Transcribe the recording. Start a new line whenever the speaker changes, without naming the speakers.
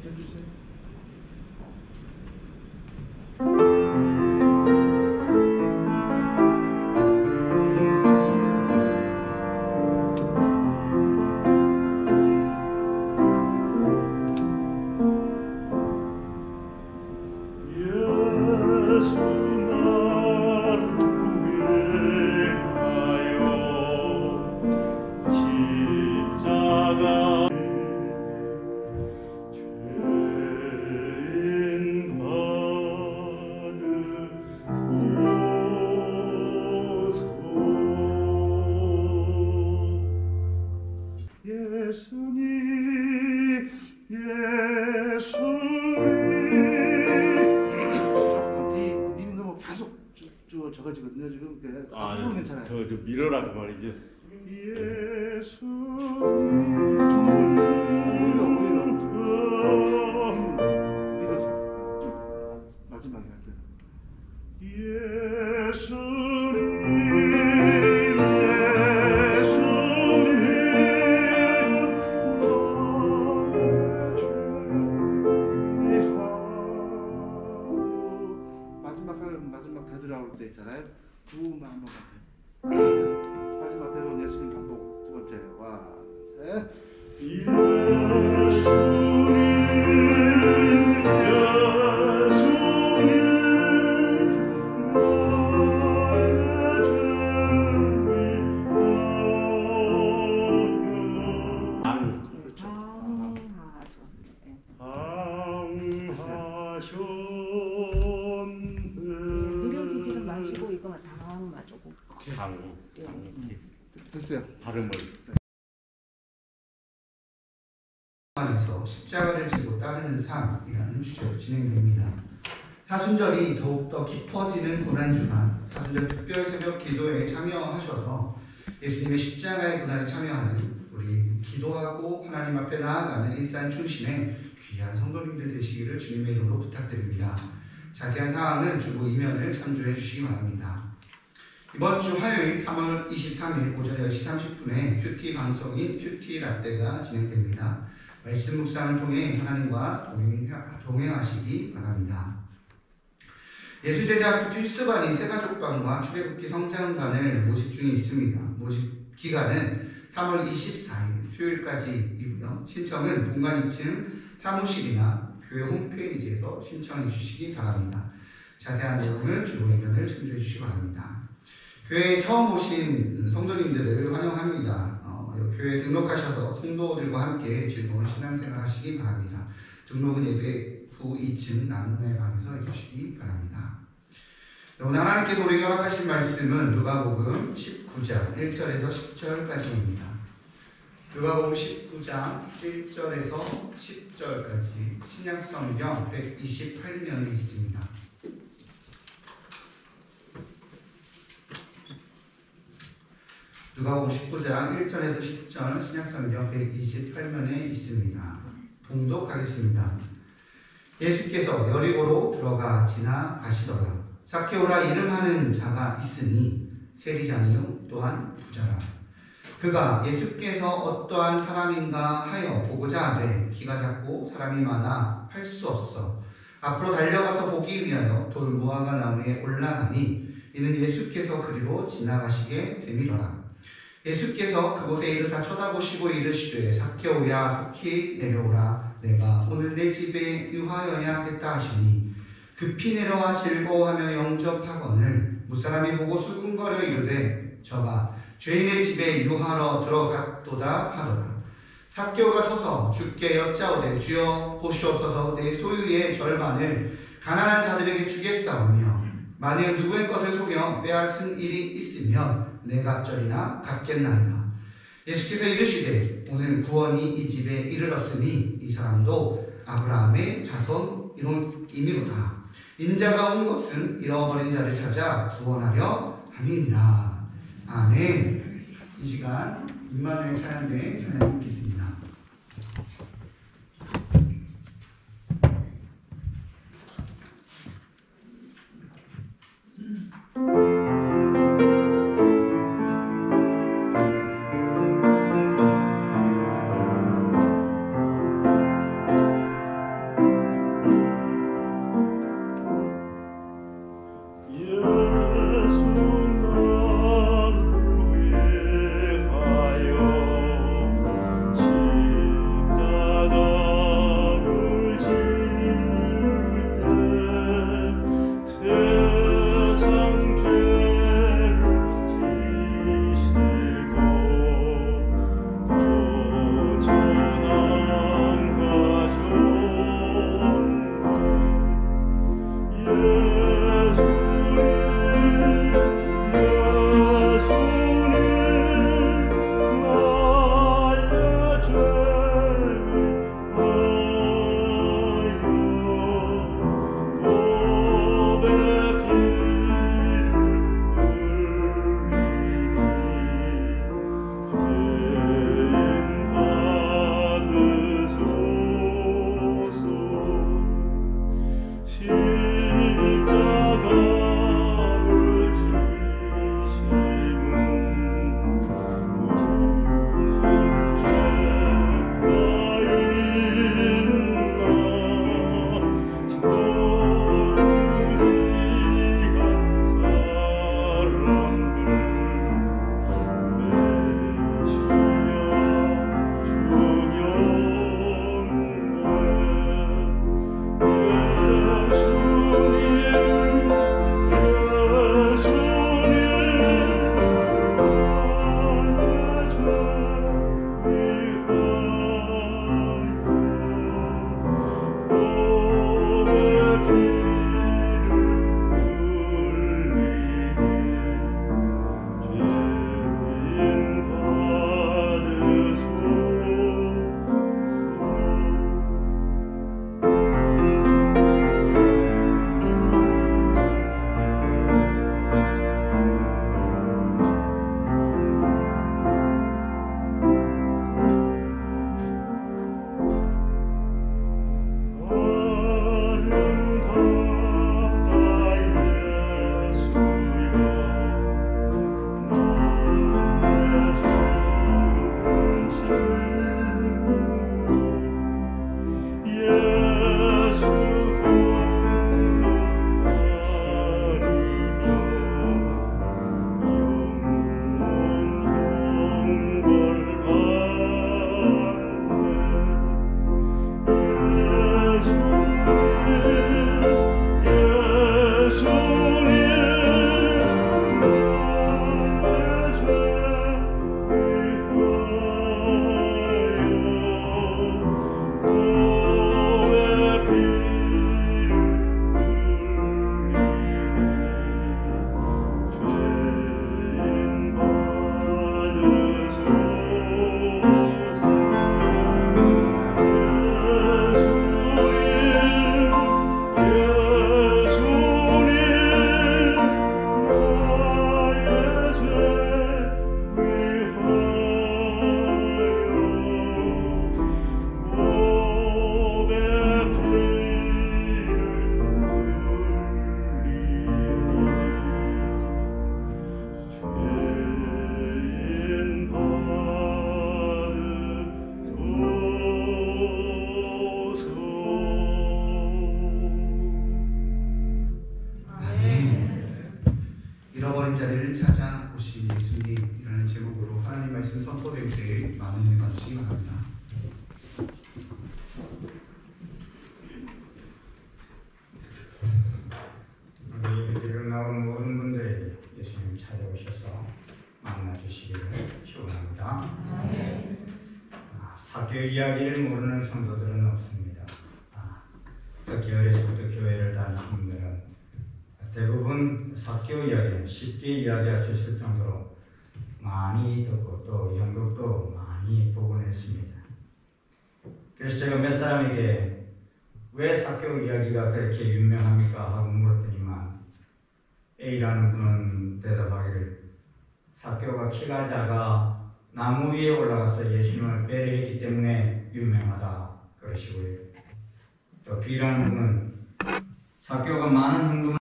해주세요. 예수님, 예수님. 님이 너무 계속 저거지거든요 지금. 앞부분 괜찮아요.
저 밀어라 그 말이죠.
예수님. 믿어서 마지막에 할 때. 예수님. 마지막 되돌아올 때 있잖아요. 부음만 한 번만 더. 마지막 되돌아온 예수님 반복 두 번째. 와, 셋.
느려지지는 마시고 이거만 당황만 조금.
됐어요.
발음을.
에서 십자가를 지고 따르는 삶이라는 주제로 진행됩니다. 사순절이 더욱더 깊어지는 고난주간, 사순절 특별 새벽 기도에 참여하셔서 예수님의 십자가의 고난에 참여하는 우리 기도하고 하나님 앞에 나아가는 일산 춘신의 귀한 성도님들 되시기를 주님의 이름으로 부탁드립니다. 자세한 사항은 주보 이면을 참조해 주시기 바랍니다. 이번 주 화요일 3월 23일 오전 10시 30분에 큐티 방송인 큐티 라떼가 진행됩니다. 말씀 묵상을 통해 하나님과 동행하시기 바랍니다. 예수제자학교 필수반인 새가족반과 출애굽기 성장반을 모집 중에 있습니다. 모집 기간은 3월 24일 수요일까지이고요. 신청은 본관 2층 사무실이나 교회 홈페이지에서 신청해 주시기 바랍니다. 자세한 내용은 주보 이면을 참조해 주시기 바랍니다. 교회에 처음 오신 성도님들을 환영합니다. 교회에 등록하셔서 성도들과 함께 즐거운 신앙생활 하시기 바랍니다. 등록은 예배 후 2층 나눔의 방에서 해주시기 바랍니다. 오늘 하나님께서 우리에게 허락하신 말씀은 누가복음 19장 1절에서 10절까지입니다. 누가복음 19장 1절에서 10절까지 신약성경 128면에 있습니다. 누가복음 19장 1절에서 10절 신약성경 128면에 있습니다. 봉독하겠습니다. 예수께서 여리고로 들어가 지나가시더라. 삭개오라 이름하는 자가 있으니 세리장이요 또한 부자라. 그가 예수께서 어떠한 사람인가 하여 보고자 하되 키가 작고 사람이 많아 할 수 없어 앞으로 달려가서 보기 위하여 돌무화과 나무에 올라가니 이는 예수께서 그리로 지나가시게 되미더라. 예수께서 그곳에 이르사 쳐다보시고 이르시되 삭개오야 속히 내려오라. 내가 오늘 내 집에 유하여야 하겠다 하시니 급히 내려와 즐거워하며 영접하거늘 무사람이 보고 수군거려 이르되 저가 죄인의 집에 유하러 들어갔도다 하더라. 삭개오가 서서 주께 여짜오되 주여 보시옵소서 내 소유의 절반을 가난한 자들에게 주겠사오며 만일 누구의 것을 속여 빼앗은 일이 있으면 내 갑절이나 갚겠나이다. 예수께서 이르시되 오늘 구원이 이 집에 이르렀으니 이 사람도 아브라함의 자손이미로다. 인자가 온 것은 잃어버린 자를 찾아 구원하려 함이니라. 아멘. 이 시간 임마누엘 찬양대 찬양 듣겠습니다. 찾아오신 예수님이라는 제목으로 하나님 말씀 선포될 때 많은 은혜 받으시기 바랍니다.
우리 예배드리러 나온 모든 분들에게 예수님 찾아오셔서 만나주시기를 축원합니다. 사교 이야기를 모르는 성도들은 없습니다. 특히 어려서부터 교회를 다니신 분들은 대부분 사교 이야기는 쉽게 이야기할 수 있을 정도로 많이 듣고 또 연극도 많이 보곤 했습니다. 그래서 제가 몇 사람에게 왜 사교 이야기가 그렇게 유명합니까? 하고 물었더니만 A라는 분은 대답하기를 사교가 키가 작아 나무 위에 올라가서 예수님을 배려했기 때문에 유명하다 그러시고요. 또 B라는 분은 사교가 많은 흥분